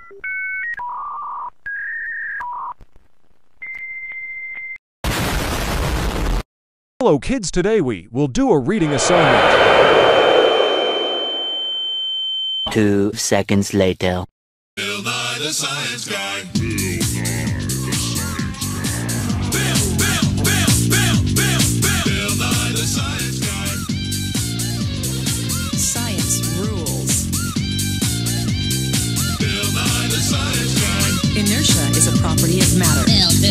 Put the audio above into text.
Hello kids, today we will do a reading assignment. 2 seconds later. Bill Nye the Science Guy. Bill Nye the Science Guy. Science rules. Bill Nye the Science Guy. Inertia is a property of matter. Bill